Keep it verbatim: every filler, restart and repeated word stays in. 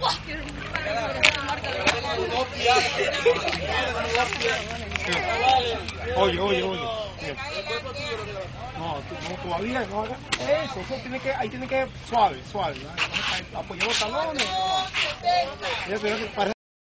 Oye, oye, oye. No, tú, no, todavía no hagas eso, eso tiene que, ahí tiene que suave, suave, ¿no? Apoyar los talones. No. Para